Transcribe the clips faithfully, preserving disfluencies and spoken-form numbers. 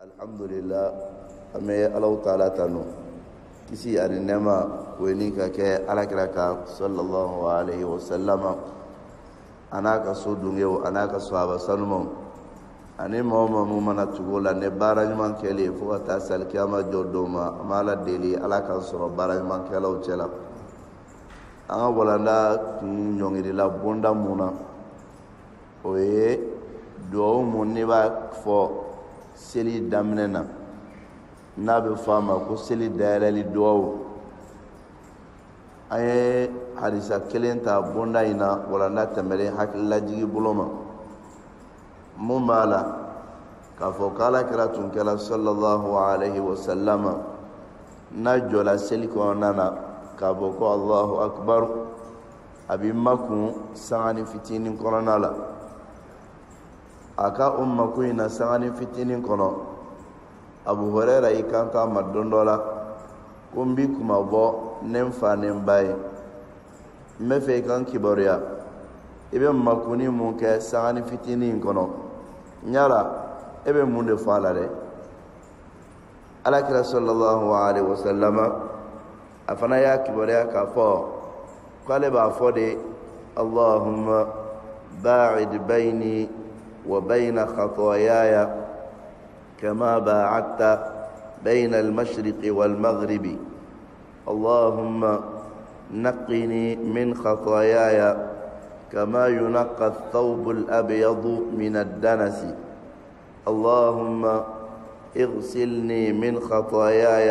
Alhamdulillah ame Allah Ta'ala tanu kisi ani nema weni ka ke alakira ka sallallahu alaihi wasallam anaka sudungew anaka sahaba salmo ani mawma mu mana tugola ne barajman kele fo ta sal kiyama jodoma mala deli alaka soro barajman kelaw cela anga bolanda nyongiri la bonda muna oye do munni ba fo seli damnena na be fama ko seli dalali duwaw ay hadisa kelenta bonda ina wala na temere hakilla jigi buloma mumala ka fo kala kiratun kala sallallahu alaihi wasallam na jola seli ko nana ka bo ko Allahu akbar abi makun sangani fitinin koronala aka umma ku ina sangani fitinin kono Abu Huraira ikanta madondola kumbi kuma bo nemfa nembaye mefe kan kiboria ibe makuni mun ke sangani fitinin kono nyara ebe mun de fala de alakira sallallahu alaihi wasallam afana ya kiboria ka fo kale ba fo de Allahumma ba'id baini وبين خطاياي كما باعدت بين المشرق والمغرب اللهم نقني من خطاياي كما ينقى الثوب الأبيض من الدنس اللهم اغسلني من خطاياي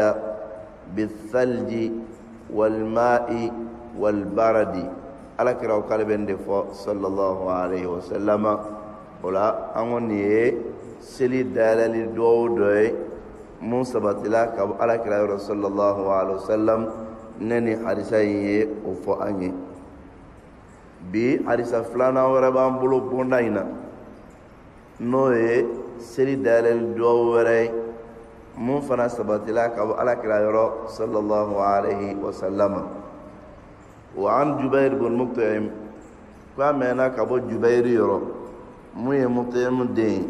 بالثلج والماء والبرد على كراو قلبين دفو صلى الله عليه وسلم wala angoni seli dalali do doy mun sabatila ka ala kira sallallahu alaihi wasallam nani hadisa yi o fo anye bi hadisa flana wara bam bulu bondaina noye seli dalali do wara mun fana sabatila ka ala kira sallallahu alaihi wasallam wa an Jubair bin Mut'im kwa mena ka bo Jubair yoro muye mutayim de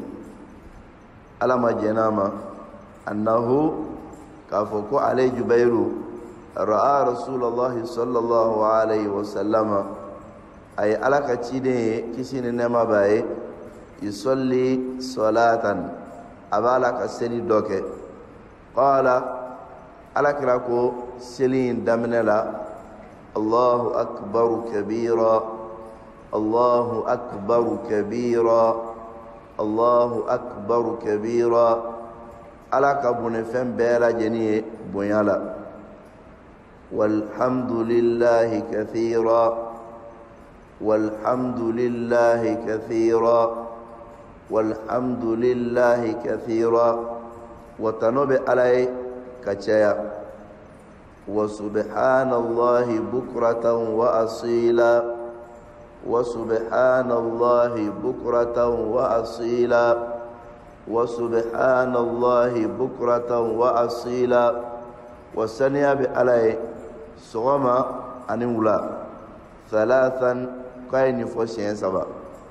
alama jenama annahu kafoko alay Jubairu ra'a Rasulullah sallallahu alaihi wasallam ay alaka cide kisini nema baye yusalli salatan abala ka seli doke qala alakira ko seli damnela Allahu akbar kabira الله أكبر كبيرا الله أكبر كبيرا على كبن فم بيرا جنيه بنيالا والحمد لله كثيرا والحمد لله كثيرا والحمد لله كثيرا وتنوب علي كتشايا وسبحان الله بكرة وأصيلا وسبحان الله بكرة وأصيلا وسبحان الله بكرة وأصيلا وسنيا بعلي صغما أنولا ثلاثا كاين فوشين سبا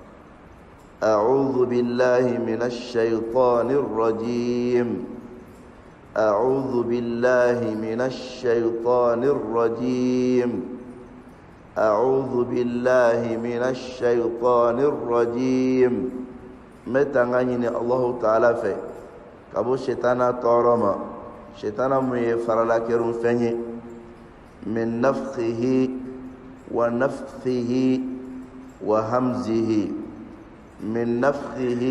أعوذ بالله من الشيطان الرجيم أعوذ بالله من الشيطان الرجيم أعوذ بالله من الشيطان الرجيم متى غني الله تعالى في كابو شيطانا تورما شيطانا مي فرلا كيرون فني من نفخه ونفثه وهمزه من نفخه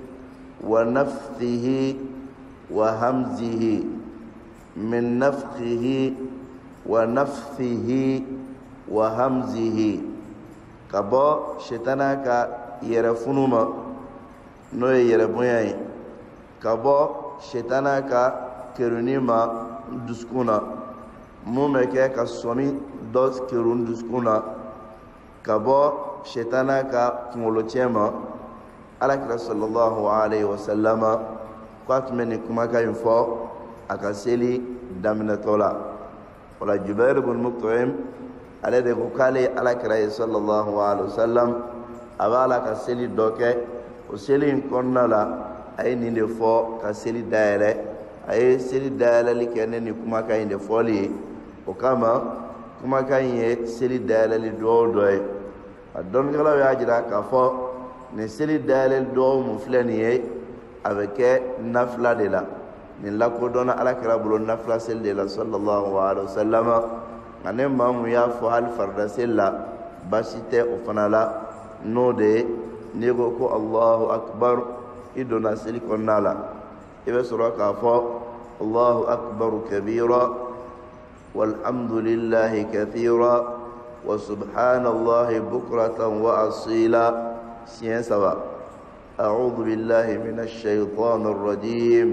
ونفثه وهمزه من نفخه ونفثه وهمزه كبا شيطانا كا يرفنوما نو يربوياي كبا شيطانا كا كرونيما دسكونا مومكه كا سومي دوس كرون دسكونا كبا شيطانا كا كمولوتيما على صلى الله عليه وسلم قاتمني كما كاين فو اكاسيلي دامنتولا ولا جبير بن مطعم ale de ko kale ala kira sallallahu alaihi wasallam abala ka seli doke o seli konna la ay ni de fo ka seli daere ay seli daere li kene ni kuma ka inde foli o kama kuma ka ye seli daere li do do ay adon gala ya jira ka fo ni seli daere do mu flani ye avec nafla de la ni la ko dona ala kira bulo nafla sel de la sallallahu alaihi wasallam ane mamu ya fo hal farda sella basite o fanala no de nego ko Allahu akbar idona seli konala ibe suraka fo Allahu akbar kabira walhamdulillahi kathira wa subhanallahi bukratan wa asila sien sawa أعوذ بالله من الشيطان الرجيم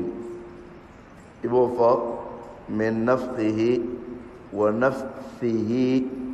إبوفا من نفخه ونفثه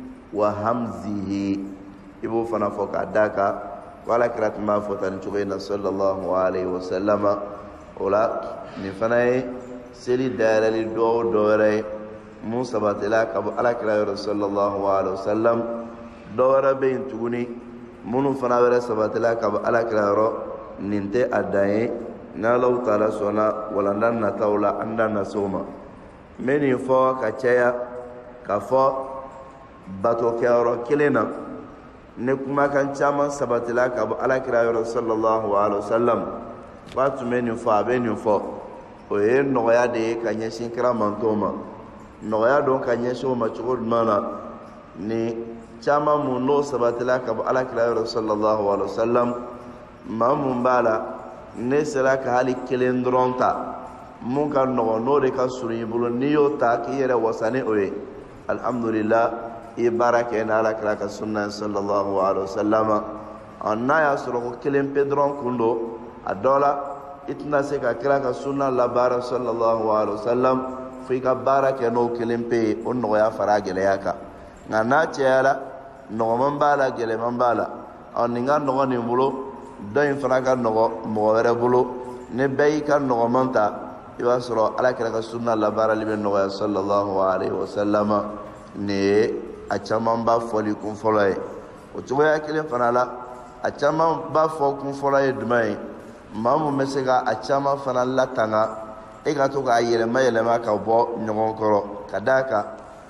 وهمزه إبوفا نفوك عداك ولا كرات ما فتن شغينا صلى الله عليه وسلم ولا نفني سيري دار للدو دوري موسى باتلاك أبو على كرات صلى الله عليه وسلم دور بين تغني منو فنابر سباتلاك أبو على كرات ninte adaye na law taala sona wala nan na tawla anda na soma meni fo ka caya ka fo bato kero kilena ne kuma kan chama sabatila ka ala kira sallallahu alaihi wasallam watu meni fo abeni fo o e noya de ka nyeshin kira mantoma noya don ka nyesho ma chugod mana ni chama mu no sabatila ka ala kira sallallahu alaihi wasallam mamun bala ne sera ka hali kelen dronta mun ka no no de ka suri bulu ni yo ta ki yere wasane oye alhamdulillah e baraka na ala kala ka sunna sallallahu alaihi wasallam anna ya suru ko kelen pedron kundo adola itna se ka kala ka sunna la bara sallallahu alaihi wasallam fi ka baraka no kelen pe on no ya fara gele yaka ngana chala no man bala gele man bala on ninga no ni bulu doyin fana ka nɔgɔ mɔgɔ wɛrɛ bolo ne bɛɛ y'i ka nɔgɔman ta i b'a sɔrɔ ala kɛra ka sunna labaarali bɛ nɔgɔya sallallahu alaihi wasallam nin ye a caman b'a fɔli kun fɔlɔ ye o cogoya kelen fana la a caman b'a fɔ kun fɔlɔ ye jumɛn ye maa mun bɛ se ka a caman fana latanga e ka to k'a yɛlɛma yɛlɛma ka bɔ ɲɔgɔn kɔrɔ ka d'a kan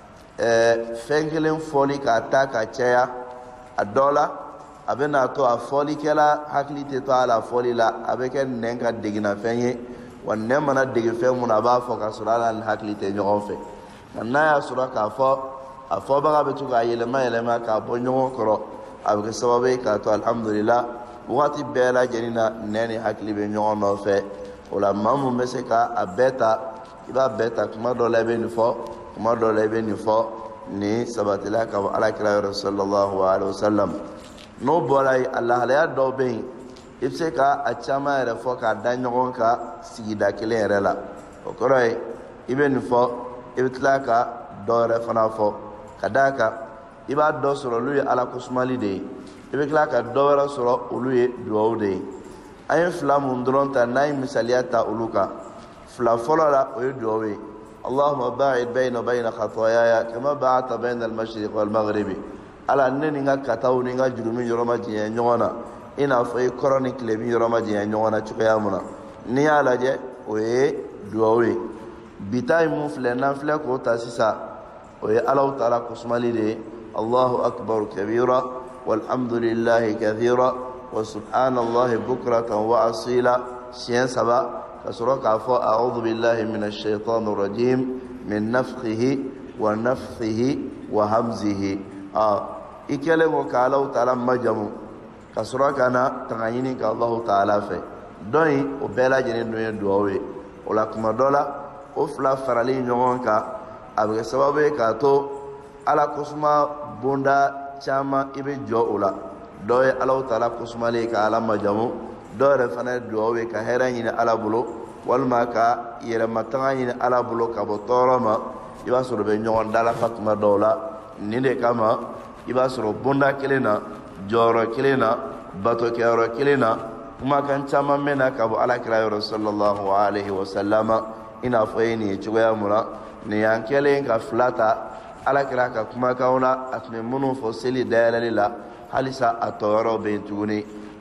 ɛɛ fɛn kelen fɔli k'a ta ka caya a dɔ la a bɛ n'a to a fɔlikɛla hakili tɛ to a la fɔli la a bɛ kɛ nɛn ka deginafɛn ye wa nɛn mana degi fɛn mun na a b'a fɔ ka sɔrɔ ala ni hakili tɛ ɲɔgɔn fɛ nka n'a y'a sɔrɔ k'a fɔ a fɔbaga bɛ to k'a yɛlɛma yɛlɛma k'a bɔ ɲɔgɔn kɔrɔ a bɛ kɛ sababu ye k'a to alhamdulillah waati bɛɛ lajɛlen na nɛn ni hakili bɛ ɲɔgɔn nɔfɛ o la maa mun bɛ se ka a bɛɛ ta i b'a bɛɛ ta kuma dɔ la i bɛ nin fɔ kuma dɔ la i bɛ nin fɔ nin sabatila ka bɔ alakira yɔrɔ sallallahu alaihi wasallam n'o bɔra yen a lahalaya dɔw bɛ yen i bɛ se ka a caman yɛrɛ fɔ k'a da ɲɔgɔn kan sigida kelen yɛrɛ la o kɔrɔ ye i bɛ nin fɔ i bɛ tila ka dɔ wɛrɛ fana fɔ ka d'a kan i b'a dɔ sɔrɔ olu ye ala kosumali de ye i bɛ tila ka dɔ wɛrɛ sɔrɔ olu ye duwawu de ye an ye fila mun dɔrɔn ta n'an ye misaliya ta olu kan fila fɔlɔ la o ye duwawu ye allahumma ba'id bayna bayna khataayaya kama ba'adta bayna al-mashriq wal-maghribi ala ne ni ka kataw ni ka jurumi yɔrɔ ma jɛɲɛ ɲɔgɔn na i n'a fɔ i kɔrɔ ni tilebin yɔrɔ ma jɛɲɛ ɲɔgɔn na cogoya mun na n'i y'a lajɛ o ye duwawu ye bita ye mun filɛ n'an filɛ k'o ta sisan o ye alaw taala kosumali de ye allahu akbar kabira walhamdulillahi kathira wa subhanallahi bukratan wa asila siɲɛ saba ka sɔrɔ k'a fɔ a'udhu billahi minash shaitanir rajim min nafthihi wa nafthihi wa hamzihi ah i kɛlen ko ka alaw taala majamu ka sɔrɔ ka na tanga ɲini ka allahu taala fɛ dɔn in o bɛɛ lajɛlen dun ye duwawu ye o la kuma dɔ la o fila farali ɲɔgɔn kan a bɛ kɛ sababu ye k'a to ala kosuma bonda caman i bɛ jɔ o la dɔw ye alaw taala kosumalen ye ka ala majamu dɔw yɛrɛ fana ye duwawu ye ka hɛrɛ ɲini ala bolo walima ka yɛrɛmatanga ɲini ala bolo ka bɔ tɔɔrɔ ma i b'a sɔrɔ bɛ ɲɔgɔn dalafa tuma dɔw la nin de kama i b'a sɔrɔ bonda kelen na jɔyɔrɔ kelen na batokɛyɔrɔ kelen na kumakan caman bɛ na ka bɔ alakira yɔrɔ sallallahu alaihi wasallama i n'a fɔ ye nin ye cogoya mun na nin y'an kɛlen ka fila ta alakira ka kumakanw na a tun bɛ minnu fɔ seli dayɛlɛli la halisa a tɔyɔrɔw bɛ yen tuguni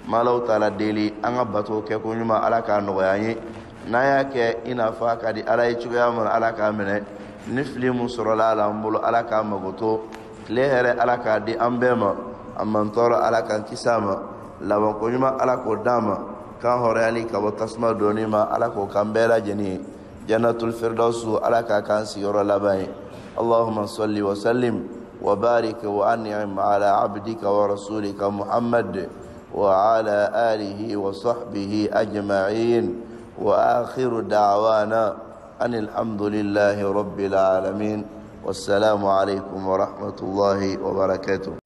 malau taala deli anga bato ke ko nyuma ala ka no yayi naya ke ina fa ka di ala yi chuga mon ala ka mene nifli musrala la mbulu ala ka magoto lehere ala ka di ambema amman tora ala kan kisama lawan ko nyuma ala ko dama kan hore ali ka watasma donima ala ko kambela jeni jannatul firdausu ala ka kan siyoro labai allahumma salli wa sallim wa barik wa an'im ala abdika wa rasulika muhammad wa ala alihi wa sahbihi ajma'in wa akhiru da'wana anil hamdulillahi rabbil alamin wassalamu alaikum wa rahmatullahi wa barakatuh.